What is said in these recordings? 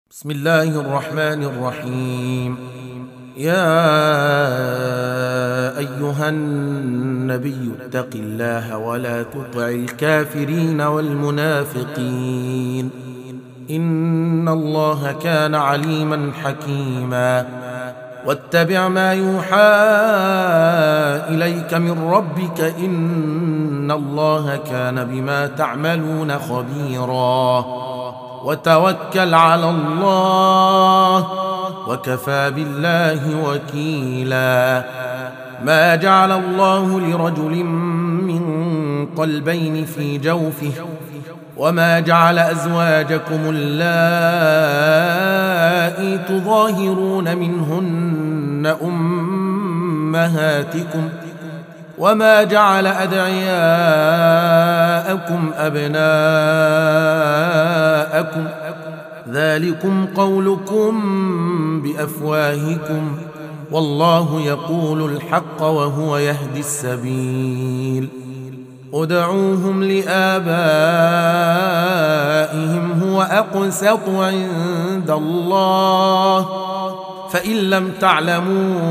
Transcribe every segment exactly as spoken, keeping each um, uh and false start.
بسم الله الرحمن الرحيم. يا أيها النبي اتق الله ولا تطع الكافرين والمنافقين إن الله كان عليما حكيما. واتبع ما يوحى إليك من ربك إن الله كان بما تعملون خبيرا. وتوكل على الله وكفى بالله وكيلا. ما جعل الله لرجل من قلبين في جوفه وما جعل أزواجكم اللائي تظاهرون منهن أمهاتكم وما جعل أدعياءكم أبناءكم ذلكم قولكم بأفواهكم والله يقول الحق وهو يهدي السبيل. ادعوهم لآبائهم هو أقسط عند الله فإن لم تعلموا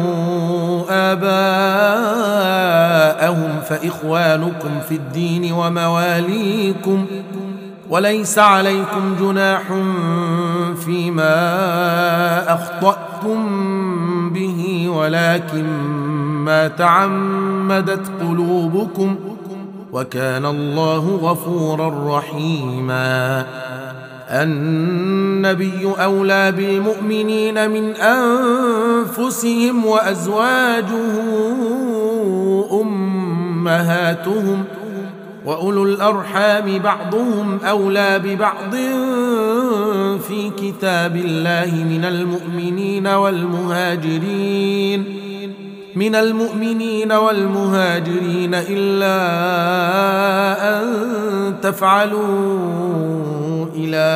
آباءهم فإخوانكم في الدين ومواليكم وليس عليكم جناح فيما أخطأتم به ولكن ما تعمدت قلوبكم وكان الله غفورا رحيما. النبي أولى بالمؤمنين من أنفسهم وأزواجه أمهاتهم وأولو الأرحام بعضهم أولى ببعض في كتاب الله من المؤمنين والمهاجرين من المؤمنين والمهاجرين إلا أن تفعلوا إلى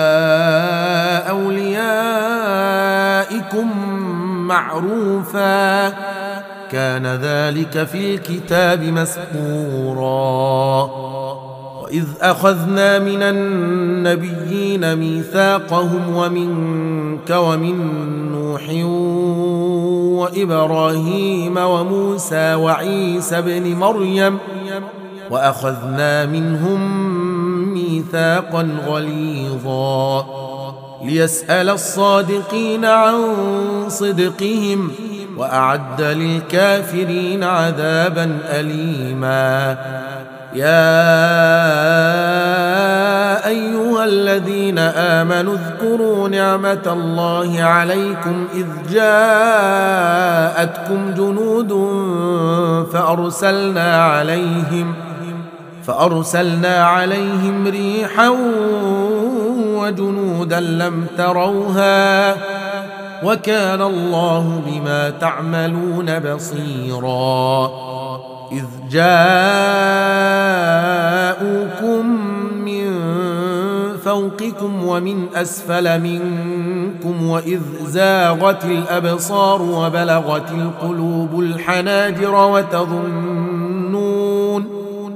أوليائكم معروفا كان ذلك في الكتاب مسطورا. وإذ أخذنا من النبيين ميثاقهم ومنك ومن نوح وإبراهيم وموسى وعيسى بن مريم وأخذنا منهم ميثاقا غليظا ليسأل الصادقين عن صدقهم وأعد للكافرين عذابا أليما. يا أيها الذين آمنوا اذكروا نعمة الله عليكم إذ جاءتكم جنود فأرسلنا عليهم فأرسلنا عليهم ريحا وجنودا لم تروها وكان الله بما تعملون بصيرا. إذ جاءوكم من فوقكم ومن أسفل منكم وإذ زاغت الأبصار وبلغت القلوب الحناجر وتظنون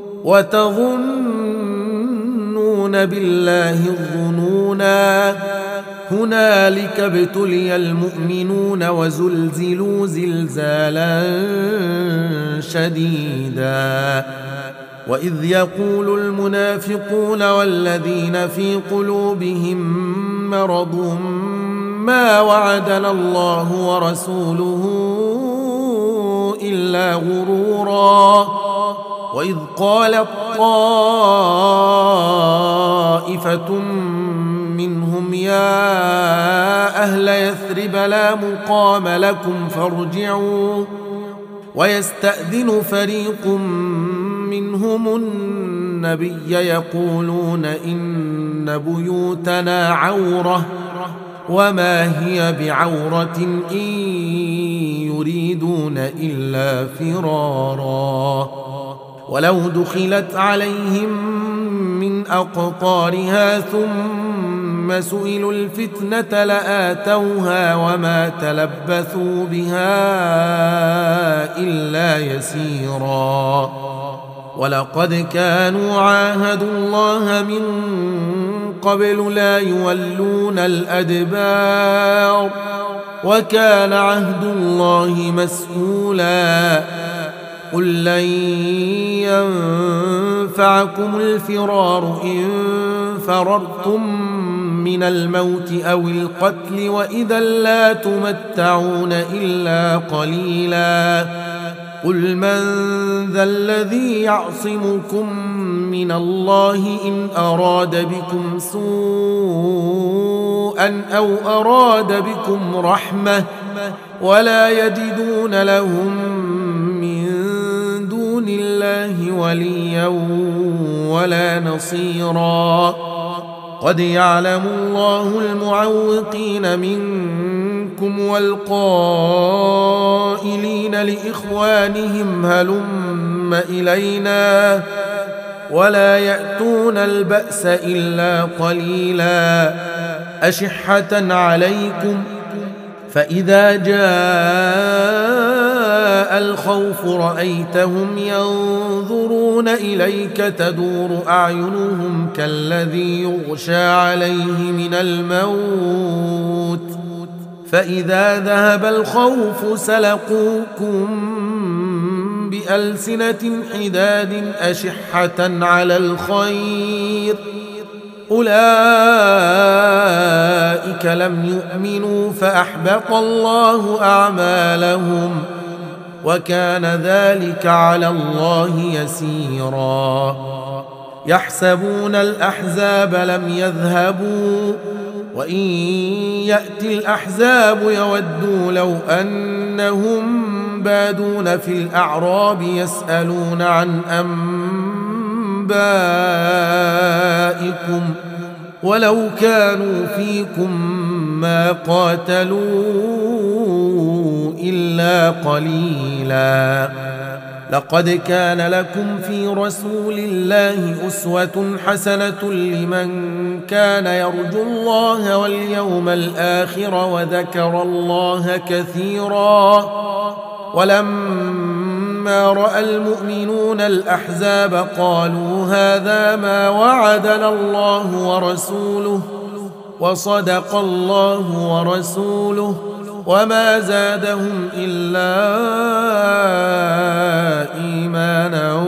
وتظنون بالله الظنونا هنالك ابتلي المؤمنون وزلزلوا زلزالا شديدا. وإذ يقول المنافقون والذين في قلوبهم مرض ما وعدنا الله ورسوله إلا غرورا. وإذ قالت طائفة منهم يا أهل يثرب لا مقام لكم فارجعوا ويستأذن فريق منهم النبي يقولون إن بيوتنا عورة وما هي بعورة إن يريدون إلا فرارا. ولو دخلت عليهم من أقطارها ثم سئلوا الفتنة لآتوها وما تلبثوا بها إلا يسيرا. ولقد كانوا عاهدوا الله من قبل لا يولون الأدبار وكان عهد الله مسؤولا قل لن ينفعكم الفرار إن فررتم من الموت أو القتل وإذا لا تمتعون إلا قليلا قل من ذا الذي يعصمكم من الله إن أراد بكم سوءا أو أراد بكم رحمة ولا يجدون لهم من دون الله وليا ولا نصيرا قد يعلم الله المعوقين منكم والقائلين لإخوانهم هلم إلينا ولا يأتون البأس إلا قليلا أشحة عليكم فإذا جاء الخوف رأيتهم ينظرون إليك تدور أعينهم كالذي يغشى عليه من الموت فإذا ذهب الخوف سلقوكم بألسنة حداد أشحة على الخير أولئك لم يؤمنوا فأحبط الله أعمالهم وكان ذلك على الله يسيرا يحسبون الأحزاب لم يذهبوا وإن يأتي الأحزاب يودوا لو أنهم بادون في الأعراب يسألون عن أنبائكم ولو كانوا فيكم ما قاتلوا إلا قليلا لقد كان لكم في رسول الله أسوة حسنة لمن كان يرجو الله واليوم الآخر وذكر الله كثيرا ولما رأى المؤمنون الأحزاب قالوا هذا ما وعدنا الله ورسوله وصدق الله ورسوله وما زادهم إلا إيمانا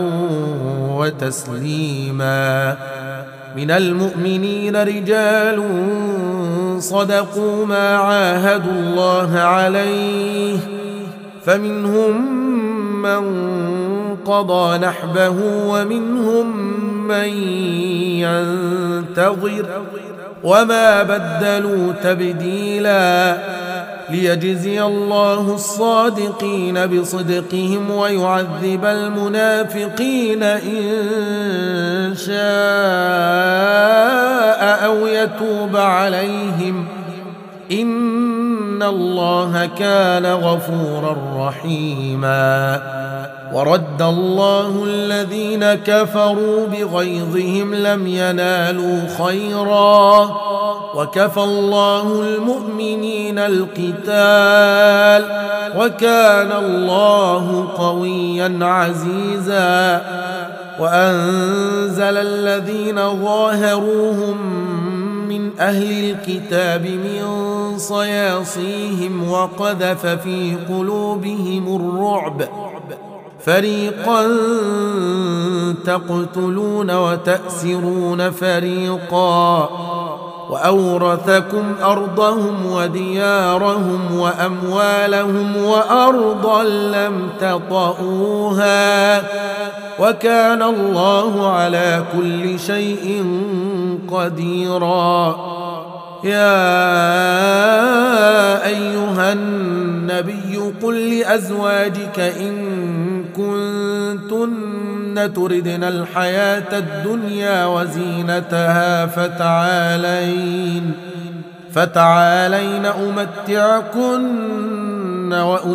وتسليما من المؤمنين رجال صدقوا ما عاهدوا الله عليه فمنهم من قضى نحبه ومنهم من ينتظر وما بدلوا تبديلا ليجزي الله الصادقين بصدقهم ويعذب المنافقين إن شاء أو يتوب عليهم إن الله كان غفورا رحيما ورد الله الذين كفروا بغيظهم لم ينالوا خيرا وكفى الله المؤمنين القتال وكان الله قويا عزيزا وأنزل الذين ظاهروهم من أهل الكتاب من صياصيهم وقذف في قلوبهم الرعب فريقا تقتلون وتأسرون فريقا وأورثكم أرضهم وديارهم وأموالهم وأرضا لم تطئوها وكان الله على كل شيء قديرا يا أيها النبي قل لأزواجك إن كنتن تردن الحياة الدنيا وزينتها فتعالين فتعالين أمتعكن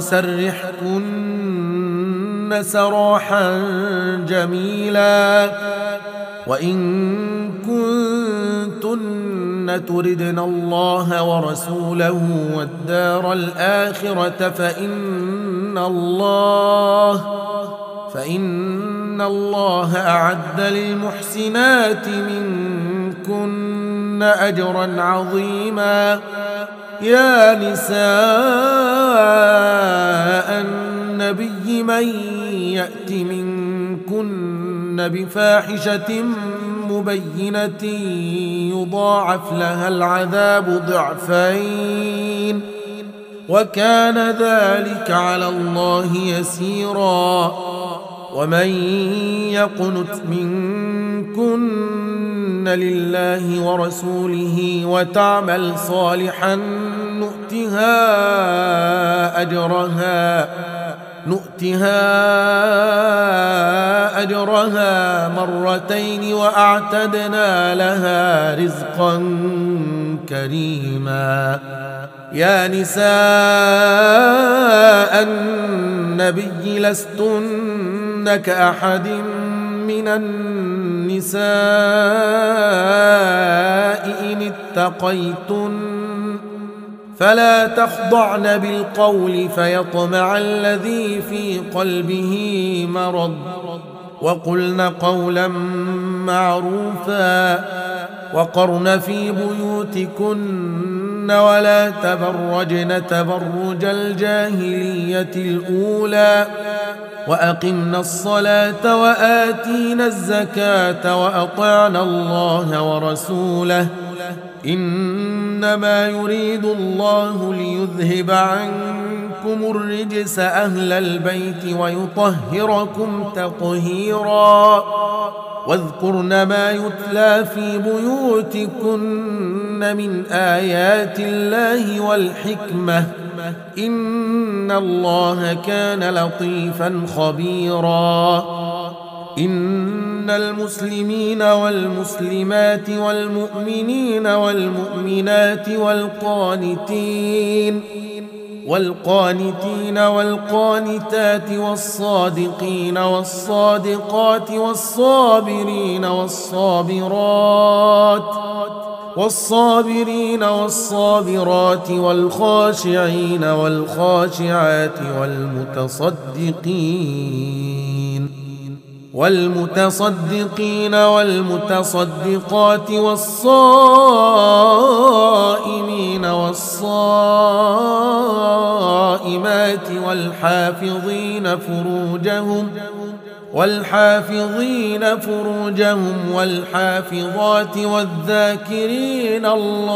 وأسرحكن سراحا جميلا وإن كنتن تردن الله ورسوله والدار الآخرة فإن الله فإن إن الله أعد للمحسنات منكن أجرا عظيما. يا نساء النبي من يأت منكن بفاحشة مبينة يضاعف لها العذاب ضعفين وكان ذلك على الله يسيرا. ومن يقنت منكن لله ورسوله وتعمل صالحا نؤتها أجرها نؤتها أجرها مرتين وأعتدنا لها رزقا كريما. يا نساء النبي لستن كأحد من النساء إن اتقيتن فلا تخضعن بالقول فيطمع الذي في قلبه مرض وقلن قولا معروفا وقرن في بيوتكن ولا تبرجن تبرج الجاهلية الأولى وأقمن الصلاة وآتينا الزكاة وأطعنا الله ورسوله إنما يريد الله ليذهب عنكم الرجس أهل البيت ويطهركم تطهيرا. واذكرن ما يتلى في بيوتكن من آيات الله والحكمة إن الله كان لطيفا خبيرا. إن المسلمين والمسلمات والمؤمنين والمؤمنات والقانتين والقانتين والقانتات والصادقين والصادقات والصابرين والصابرات والصابرين والصابرات والخاشعين والخاشعات والمتصدقين والمتصدقين والمتصدقات والصائمين والصائمات والحافظين فروجهم والحافظين فروجهم والحافظات والذاكرين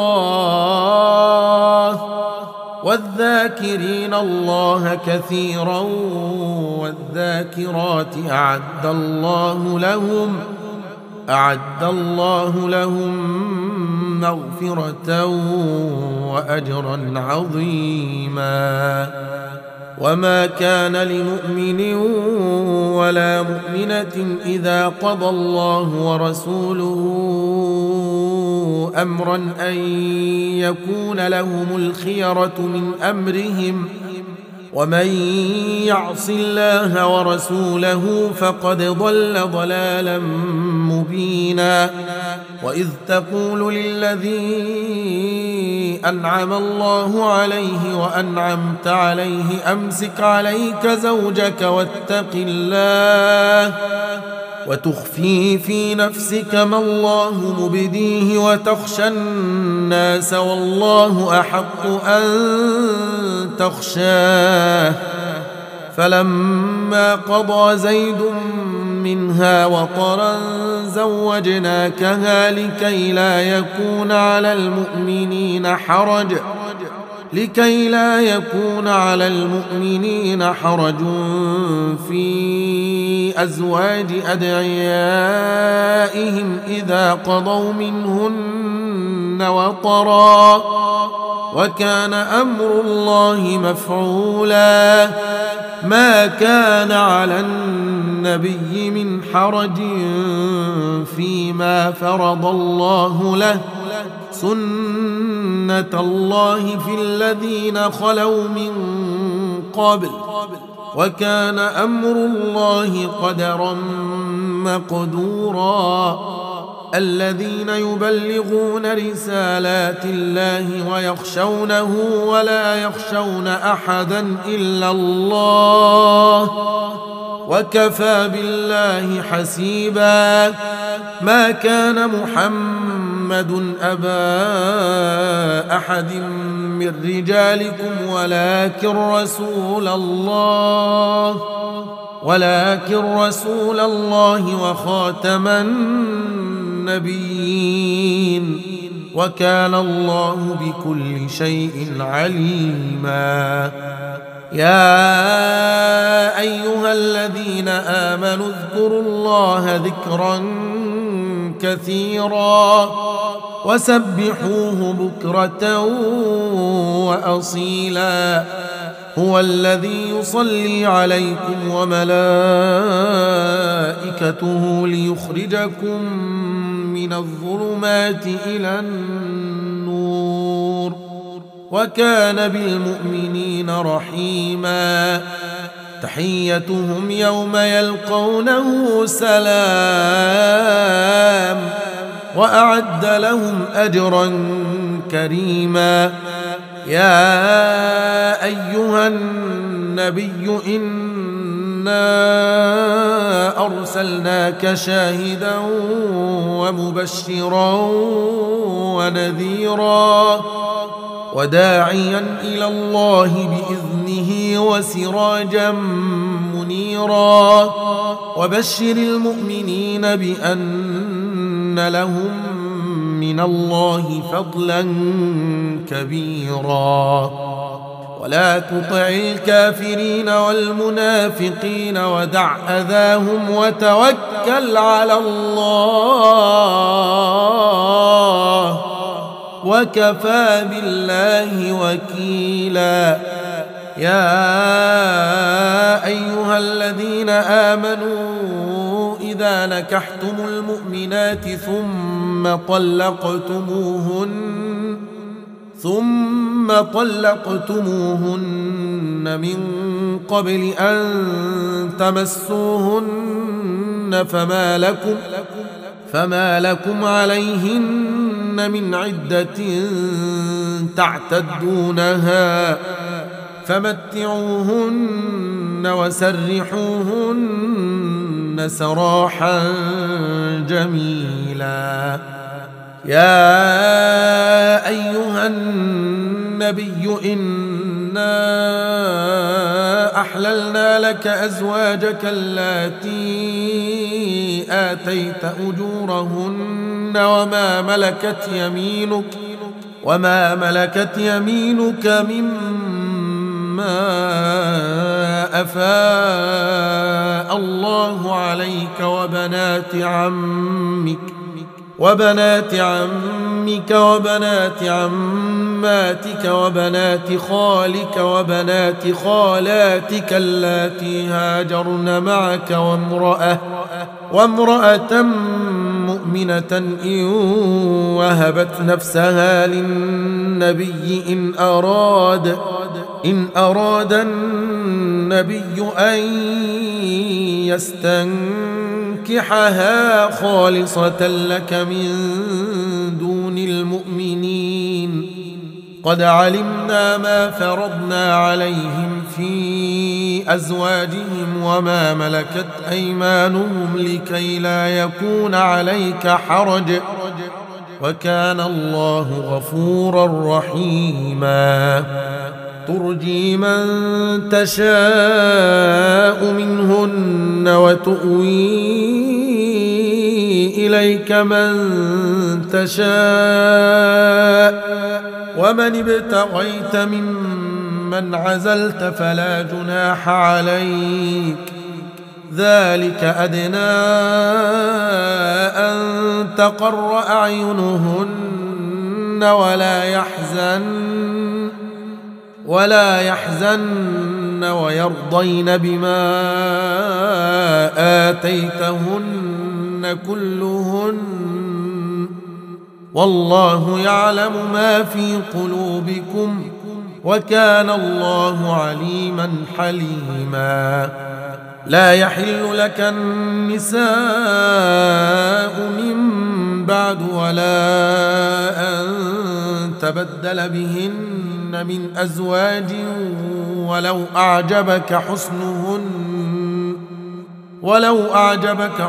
الله والذاكرين الله كثيرا والذاكرات أعد الله لهم أعد الله لهم مغفرة وأجرا عظيما. وما كان لمؤمن ولا مؤمنة إذا قضى الله ورسوله أمرا أن يكون لهم الخيرة من أمرهم ومن يعص الله ورسوله فقد ضل ضلالا مبينا. وإذ تقول للذي أنعم الله عليه وأنعمت عليه أمسك عليك زوجك واتق الله وتخفي في نفسك ما الله مبديه وتخشى الناس والله أحق أن تخشاه. فلما قضى زيد منها وطرا زوجناكها لكي لا يكون على المؤمنين حرج لكي لا يكون على المؤمنين حرج في أزواج أدعيائهم إذا قضوا منهن وطرا وكان أمر الله مفعولا. ما كان على النبي من حرج فيما فرض الله له سنة الله في الذين خلوا من قبل وكان أمر الله قدرا مقدورا. الذين يبلغون رسالات الله ويخشونه ولا يخشون أحدا إلا الله وكفى بالله حسيبا. ما كان محمد أبا أحد من رجالكم ولكن رسول الله ولكن رسول الله وخاتم النبيين، وكان الله بكل شيء عليما. يا أيها الذين آمنوا اذكروا الله ذكرا كثيرا وسبحوه بكرة وأصيلا. هو الذي يصلي عليكم وملائكته ليخرجكم من الظلمات إلى النور، وكان بالمؤمنين رحيما. تحيتهم يوم يلقونه سلام، وأعد لهم أجرا كريما. يا أيها النبي إنا أرسلناك شاهدا ومبشرا ونذيرا وداعيا إلى الله بإذنه وسراجا منيرا. وبشر المؤمنين بأن لهم من الله فضلا كبيرا. ولا تطع الكافرين والمنافقين ودع أذاهم وتوكل على الله، وكفى بالله وكيلا. يا أيها الذين آمنوا إذا نكحتم المؤمنات ثم طلقتموهن ثم طلقتموهن من قبل أن تمسوهن فما لكم فما لكم عليهن من عدة تعتدونها، فمتعوهن وسرحوهن سراحا جميلا. يا أيها النبي إنا أحللنا لك أزواجك اللاتي آتيت أجورهن وما ملكت يمينك وما ملكت يمينك مما أفاء الله عليك وبنات عمك وبنات عمك وبنات عماتك وبنات خالك وبنات خالاتك اللاتي هاجرن معك وامرأة وامرأة مؤمنة إن وهبت نفسها للنبي إن أراد إن أراد النبي أن يستنكحها خالصة لك من دون المؤمنين. قد علمنا ما فرضنا عليهم في أزواجهم وما ملكت أيمانهم لكي لا يكون عليك حرج، وكان الله غفورا رحيما. ترجي من تشاء منهن وتؤوي إليك من تشاء، ومن ابتغيت ممن عزلت فلا جناح عليك، ذلك أدنى أن تقر أعينهن ولا يحزن ولا يحزن ويرضين بما آتيتهن كلهن، والله يعلم ما في قلوبكم وكان الله عليما حليما. لا يحل لك النساء من بعد ولا أن تبدل بهن من أزواج ولو أعجبك حسنهن ولو أعجبك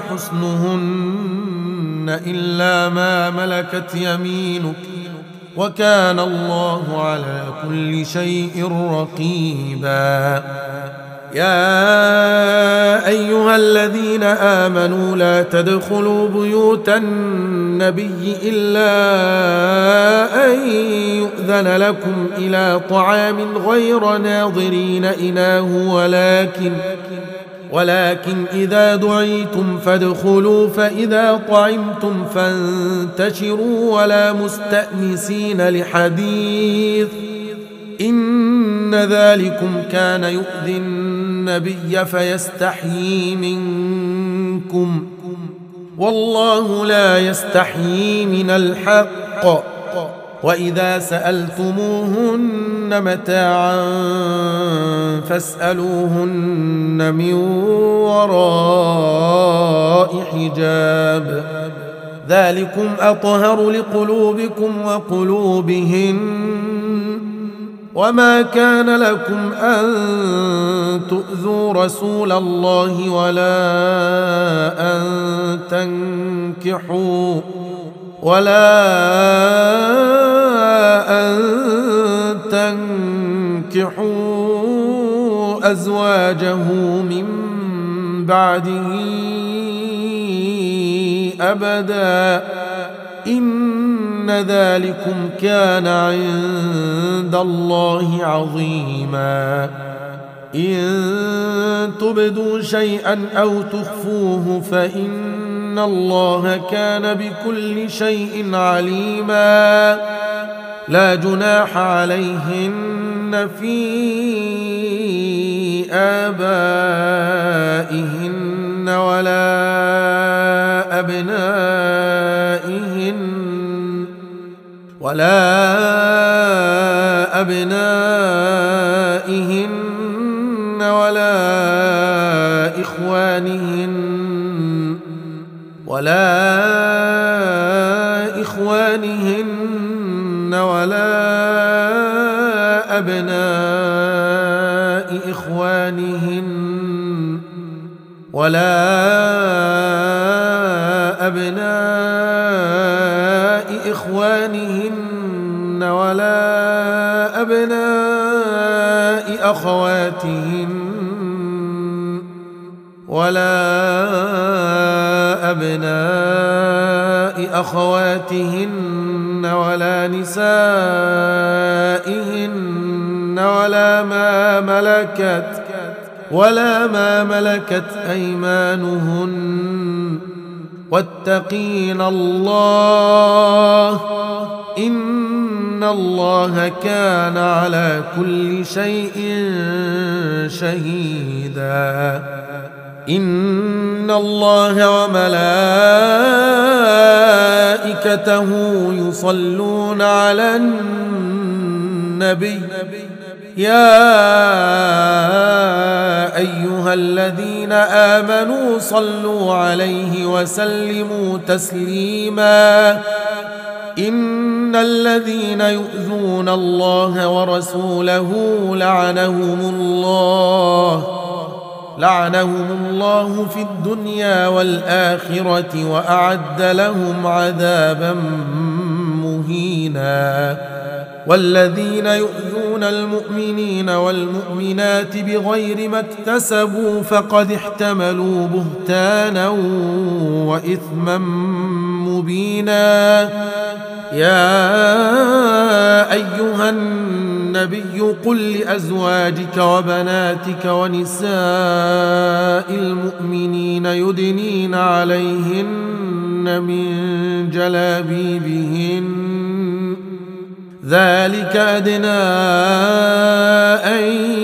حسنهن إلا ما ملكت يمينك وكان الله على كل شيء رقيبا. يا أيها الذين آمنوا لا تدخلوا بيوت النبي إلا أن يؤذن لكم إلى طعام غير ناظرين إناه ولكن ولكن إذا دعيتم فادخلوا فإذا طعمتم فانتشروا ولا مستأنسين لحديث إن ذلكم كان يؤذي النبي فيستحيي منكم والله لا يستحيي من الحق. وإذا سألتموهن متاعا فاسألوهن من وراء حجاب ذلكم أطهر لقلوبكم وقلوبهن. وما كان لكم أن تؤذوا رسول الله ولا أن تنكحوا ولا أن تنكحوا أزواجه من بعده أبدا إن ذلكم كان عند الله عظيما. إن تبدوا شيئا أو تخفوه فإن الله كان بكل شيء عليما. لا جناح عليهن في آبائهن ولا أبنائهن ولا أبنائهن ولا إخوانهن ولا إخوانهن ولا أبناء إخوانهن ولا أبناء إخوانهن ولا أبناء أخواتهن ولا أبناء أخواتهن ولا نسائهن ولا ما ملكت ولا ما ملكت أيمانهن واتقين الله إن الله كان على كل شيء شهيدا. إن الله وملائكته يصلون على النبي يا أيها الذين آمنوا صلوا عليه وسلموا تسليما. إن الذين يؤذون الله ورسوله لعنهم الله لعنهم الله في الدنيا والآخرة وأعد لهم عذابا مهينا. والذين يؤذون المؤمنين والمؤمنات بغير ما اكتسبوا فقد احتملوا بهتانا وإثما مبينا. يا أيها النبي قل لأزواجك وبناتك ونساء المؤمنين يدنين عليهن من جلابيبهن ذلك أدنى أن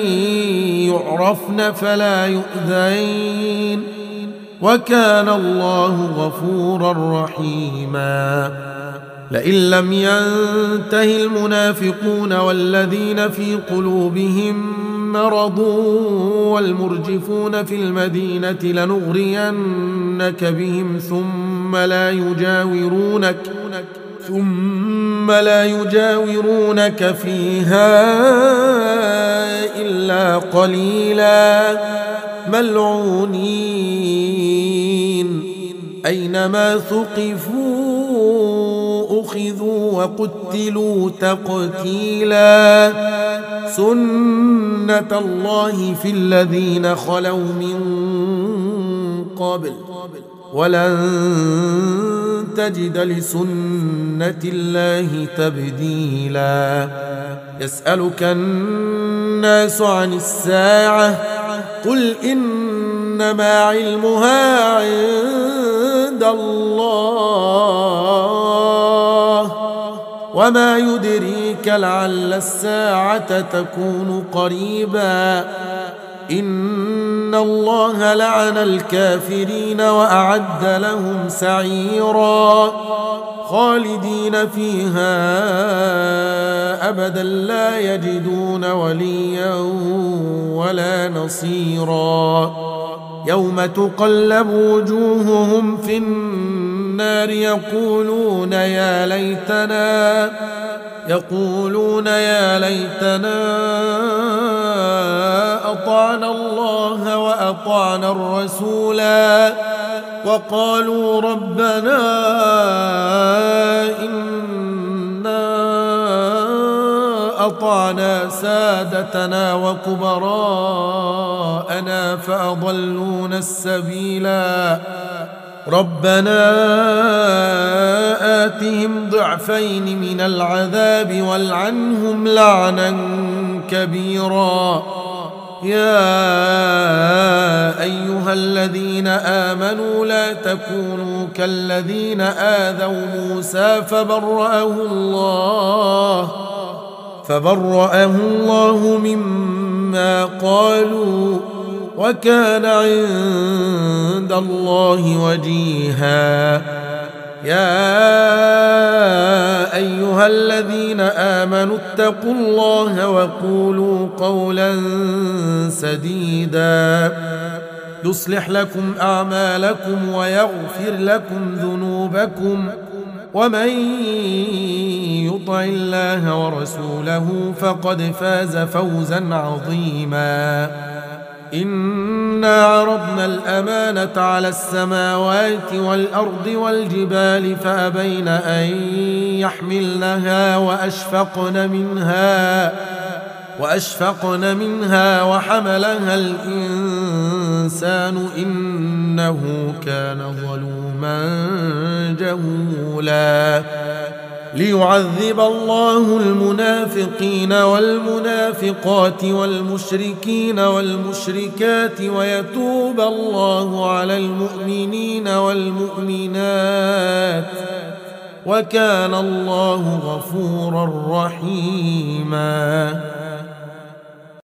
يعرفن فلا يؤذين وكان الله غفورا رحيما. لئن لم ينته المنافقون والذين في قلوبهم مرض والمرجفون في المدينة لنغرينك بهم ثم لا يجاورونك ثم لا يجاورونك فيها إلا قليلا ملعونين أينما ثقفوا أخذوا وقتلوا تقتيلا سنة الله في الذين خلوا من قبل ولن تجد لسنة الله تبديلا يسألك الناس عن الساعة قل إنما علمها عند الله وما يدريك لعل الساعة تكون قريبا إن الله لعن الكافرين وأعد لهم سعيرا خالدين فيها أبدا لا يجدون وليا ولا نصيرا يوم تقلب وجوههم في النار يقولون يا ليتنا يقولون يا ليتنا أطعنا الله وأطعنا الرسولا وقالوا ربنا إنا أطعنا سادتنا وكبراءنا فأضلونا السبيلا ربنا آتهم ضعفين من العذاب والعنهم لعنا كبيرا يا أيها الذين آمنوا لا تكونوا كالذين آذوا موسى فبرأه الله فبرأه الله مما قالوا وكان عند الله وجيها يا أيها الذين آمنوا اتقوا الله وقولوا قولا سديدا يصلح لكم أعمالكم ويغفر لكم ذنوبكم ومن يطع الله ورسوله فقد فاز فوزا عظيما إنا عرضنا الأمانة على السماوات والأرض والجبال فأبين أن يحملنها وأشفقن منها وأشفقن منها وحملها الإنسان إنه كان ظلوما جهولا ليعذب الله المنافقين والمنافقات والمشركين والمشركات ويتوب الله على المؤمنين والمؤمنات وكان الله غفورا رحيما.